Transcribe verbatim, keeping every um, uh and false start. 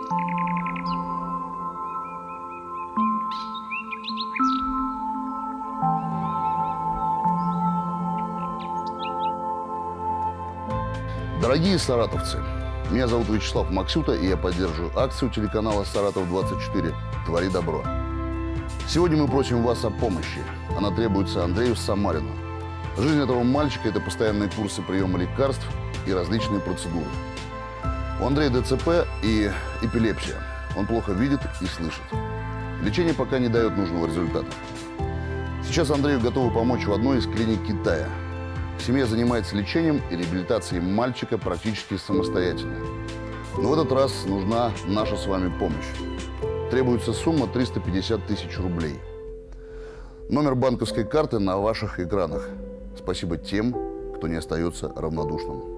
Дорогие саратовцы, меня зовут Вячеслав Максюта, и я поддерживаю акцию телеканала «Саратов двадцать четыре. Твори добро». Сегодня мы просим вас о помощи. Она требуется Андрею Самарину. Жизнь этого мальчика – это постоянные курсы приема лекарств и различные процедуры. У Андрея ДЦП и эпилепсия. Он плохо видит и слышит. Лечение пока не дает нужного результата. Сейчас Андрею готовы помочь в одной из клиник Китая. Семья занимается лечением и реабилитацией мальчика практически самостоятельно. Но в этот раз нужна наша с вами помощь. Требуется сумма триста пятьдесят тысяч рублей. Номер банковской карты на ваших экранах. Спасибо тем, кто не остается равнодушным.